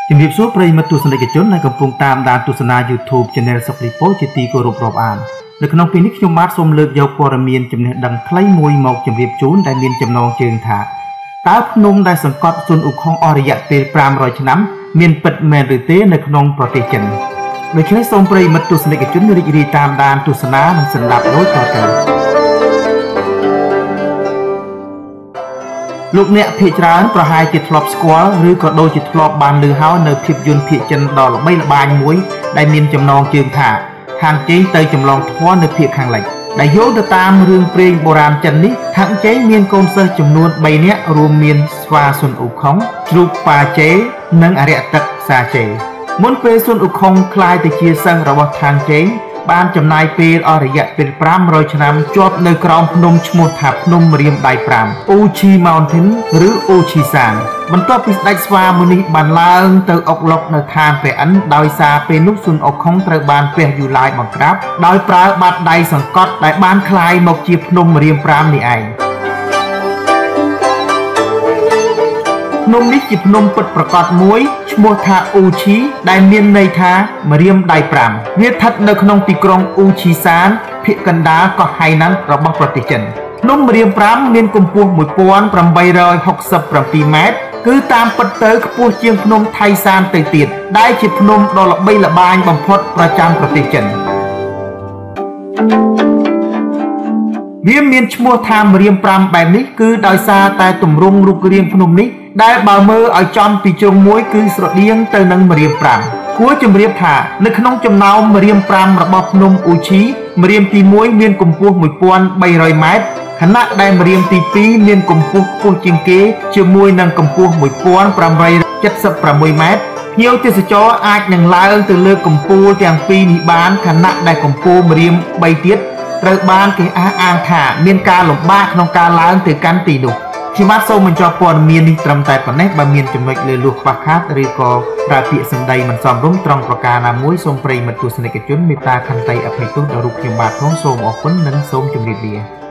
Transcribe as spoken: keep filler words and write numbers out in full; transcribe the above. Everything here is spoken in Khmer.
ជំរាបសួរប្រិយមិត្តទស្សនិកជនដែលកំពុងតាមដានទស្សនា YouTube Channel សុកលីប៉ូជាទីគោរពរាប់អាននៅក្នុងពេលនេះខ្ញុំបាទសូមលើកយកព័ត៌មានចំណេះដឹងខ្លីមួយមកជម្រាបជូនដែលមានចំណងជើងថាតើភ្នំដែលសង្កត់ស៊ុនអ៊ូខុងអស់រយៈពេលប្រាំរយឆ្នាំមានពិតមែនឬទេនៅក្នុងប្រទេសចិនដូច្នេះសូមប្រិយមិត្តទស្សនិកជនរីករាយតាមដានទស្សនានិងស្ដាប់ដូចតទៅលោកអ្នកភាគច្រើនប្រហែលជាធ្លាប់ស្គាល់ឬក៏ដូចជាធ្លាប់បានឮហើយនៅភាពយន្តភាគចិនដ៏ល្បីល្បាញមួយដែលមានចំណងជើងថាហាងជេងទៅចម្លងធម៌នៅភាគខាងលិចដែលយោងទៅតាមរឿងព្រេងបុរាណចិននេះហាងជេងមានកូនសិស្សចំនួនបីនាក់រួមមានស្វាស៊ុនអ៊ូខុងជ្រូកប៉ាជេនិងអរិយទឹកសាជេមុនពេលស៊ុនអ៊ូខុងក្លាយទៅជាសិស្សរបស់ហាងជេងបានចំណាយពេលអស់រយៈពេលប្រាំរយឆ្នាំជាប់នៅក្រោមភ្នំឈ្មោះថាភ្នំម្រាមដៃប្រាំ Uchi Mountain ឬ Uchi San បន្ទាប់ពីស្ដេចស្វាមួយនេះបានឡើងទៅអុកឡុកនៅឋានព្រះឥន្ទដោយសារពេលនោះស៊ុនអ៊ូខុងត្រូវបានព្រះយូឡាយបង្ក្រាបដោយប្រើបាតដៃសង្កត់ដែលបានคล้ายមកជាភ្នំម្រាមប្រាំនេះឯងភ្នំនេះជាភ្នំពិតប្រាកដមួយឈ្មោះថាអ៊ូឈីដែលមានន័យថាម្រាមដៃប្រាំវាស្ថិតនៅក្នុងទីក្រុងអ៊ូឈីសានភាគកណ្ដាលកោះហៃណានរបស់ប្រទេសចិនភ្នំម្រាមប្រាំមានកម្ពស់មួយពាន់ប្រាំបីរយហុកសិបប្រាំពីរម៉ែត្រគឺតាមពិតទៅខ្ពស់ជាងភ្នំថៃសានទៅទៀតដែលជាភ្នំដ៏ល្បីល្បាញបំផុតប្រចាំប្រទេសចិនវាមានឈ្មោះថាម្រាមប្រាំបែបនេះគឺដោយសារតែទម្រង់រូបរាងភ្នំនេះដែលបើមើលឲ្យចំពីជ្រុងមួយគឺស្រដៀងទៅនឹងម្រាមប្រាំគួរជម្រាបថានៅក្នុងចំណោមម្រាមប្រាំរបស់ភ្នំអ៊ូឈីម្រាមទីមួយមានកម្ពស់មួយពាន់បីរយម៉ែត្រខណៈដែលម្រាមទីពីរមានកម្ពស់ខ្ពស់ជាងគេជាមួយនឹងកម្ពស់មួយពាន់ប្រាំបីរយចិតសិបប្រាំមួយម៉ែត្រភ្ញៀវទេសចរអាចនឹងឡើងទៅលើកំពូលទាំងពីរនេះបានខណៈដែលកំពូលម្រាមបីទៀតត្រូវបានគេអះអាងថាមានការលំបាកក្នុងការឡើងទៅកាន់ទីនោះខ្ញុំបាទសូមបញ្ចប់ព័ត៌មាននេះត្រឹមតែប៉ុណ្ណេះបើមានចំណុចលើសលួសខ្វះខាតឬក៏ប្រើពាក្យសម្ដីមិនសមរម្យត្រង់ប្រការណាមួយសូមប្រិយមិត្តទស្សនិកជនមេត្តាខន្តីអភ័យទោសដល់រូបខ្ញុំបាទផងសូមអរគុណនិងសូមជម្រាបលា